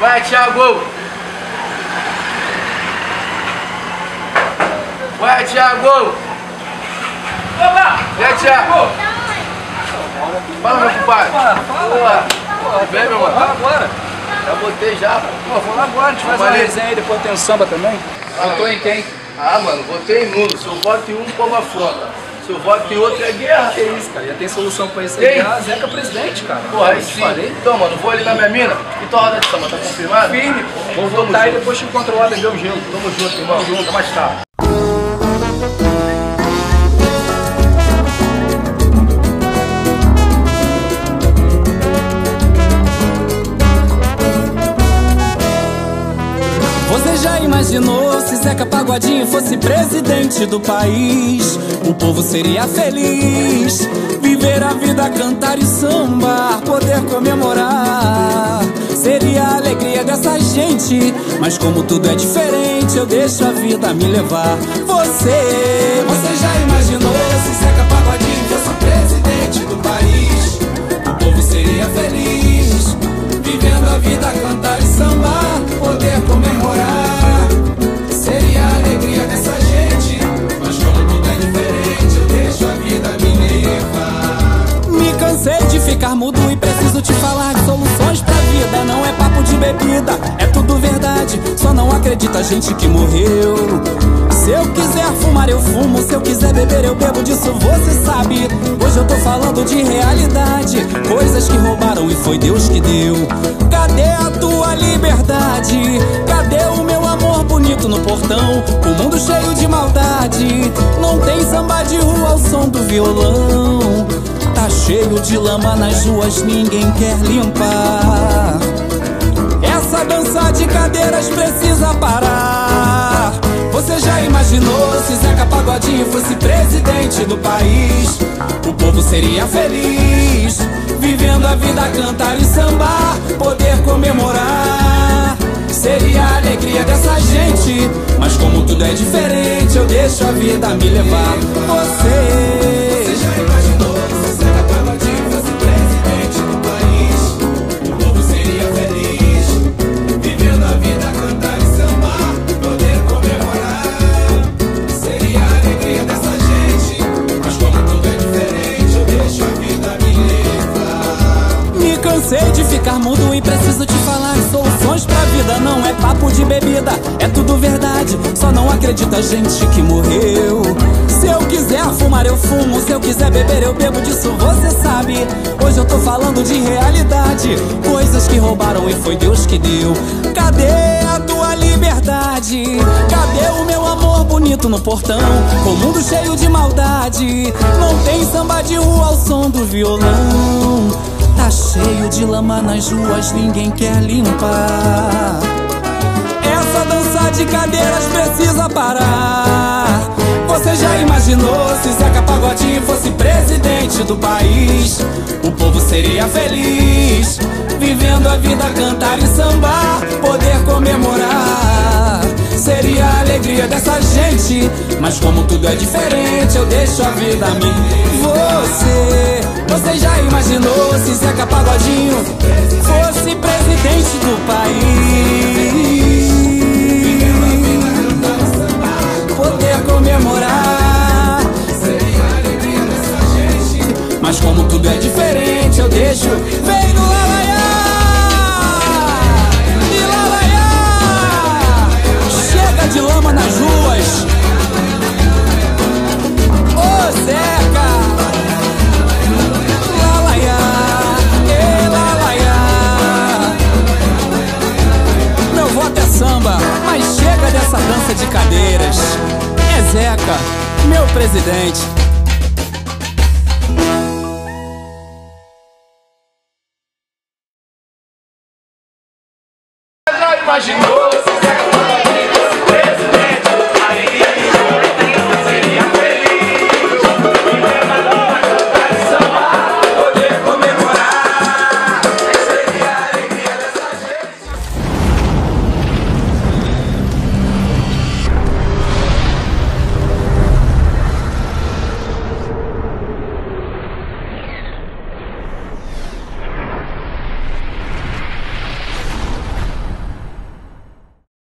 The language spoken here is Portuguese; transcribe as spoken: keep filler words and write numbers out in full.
Vai, Thiago! Vai, Thiago! Opa! E aí, Thiago? Fala, meu compadre. Fala, fala. Tudo bem, meu mano? Fala agora. Já botei já, pô. Pô, vamos lá agora, a gente faz uma resenha aí, depois tem um samba também. Votou em quem? Ah, mano, votei em nulo. Se eu voto em um, o povo afronta. Se eu voto em outro, é guerra. Que isso, cara? Já tem solução pra isso Tem? aí. Ah, Zeca presidente, cara. Porra, aí Eu te sim. falei. Então, mano, vou ali na minha mina. E tua roda de samba, tá confirmado? Firme, pô. Vamos Tamo votar e junto. depois te encontro lá, beber um gelo. Tamo junto, irmão. Tamo junto, mais tarde. Você já imaginou se Zeca Pagodinho fosse presidente do país? O povo seria feliz, viver a vida, cantar e sambar, poder comemorar. Seria a alegria dessa gente, mas como tudo é diferente, eu deixo a vida me levar. Você, você já imaginou se Zeca Pagodinho fosse presidente do país? O povo seria feliz, vivendo a vida, cantar e sambar, poder comemorar. Seria a alegria dessa gente, mas como tudo é diferente, eu deixo a vida me levar. Me cansei de ficar mudo e preciso te falar de soluções pra vida. Não é papo de bebida, é tudo verdade, só não acredita a gente que morreu. Se eu quiser fumar eu fumo, se eu quiser beber eu bebo, disso você sabe. Hoje eu tô falando de realidade, coisas que roubaram e foi Deus que deu. Cadê a tua liberdade? Cadê o meu amor bonito no portão? O mundo cheio de maldade, não tem samba de rua ao som do violão. Tá cheio de lama nas ruas, ninguém quer limpar. Essa dança de cadeiras precisa parar. Você já imaginou se Zeca Pagodinho fosse presidente do país? O povo seria feliz, vivendo a vida, cantar e sambar, poder comemorar. Seria a alegria dessa gente, mas como tudo é diferente, eu deixo a vida me levar. Você, você já imaginou se Zeca Pagodinho fosse presidente do país? O povo seria feliz, vivendo a vida, cantar e sambar, poder comemorar. Seria a alegria dessa gente, mas como tudo é diferente, eu deixo a vida me levar. Me cansei de ficar mudo e preciso te falar soluções pra vida. Não é papo de bebida, é tudo verdade, só não acredita a gente que morreu. Se eu quiser fumar eu fumo, se eu quiser beber eu bebo, disso você sabe. Hoje eu tô falando de realidade, coisas que roubaram e foi Deus que deu. Cadê a tua liberdade? Cadê o meu amor bonito no portão? O mundo cheio de maldade, não tem samba de rua ao som do violão. Tá cheio de lama nas ruas, ninguém quer limpar. Essa dança de cadeiras precisa parar. Você já imaginou se Zeca Pagodinho fosse presidente do país? O povo seria feliz, vivendo a vida, cantar e sambar, poder comemorar. Seria a alegria dessa gente, mas como tudo é diferente, eu deixo a vida me... Você, você já imaginou se Zeca Pagodinho fosse presidente do país? Poder comemorar. Seria a alegria dessa gente, mas como tudo é diferente, eu deixo... Vem no Lalaiá! E Lalaiá! Chega de lama nas ruas. Ô Zeca! Lalaiá! E Lalaiá! Meu voto é samba, mas chega dessa dança de cadeiras. É Zeca, meu presidente. Já imaginou se Zeca